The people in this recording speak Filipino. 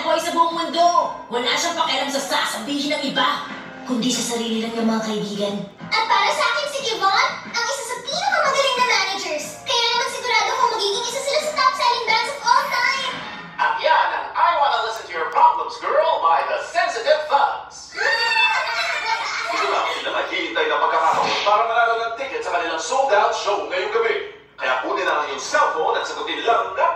boy sa buong mundo. Wala siyang pakialam sa sasabihin ng iba, kundi sa sarili lang ng mga kaibigan. At para sa akin si Kevon, ang isa sa pinakamagaling na managers. Kaya naman sigurado kung magiging isa sila sa top-selling bands of all time. At yan ang I Wanna Listen to Your Problems, Girl by the Sensitive Thugs. Sigurado nila maghihintay na pagkakataon para manalo ng ticket sa kanilang sold-out show ngayong gabi. Kaya kunin na lang yung cellphone at sagutin lang na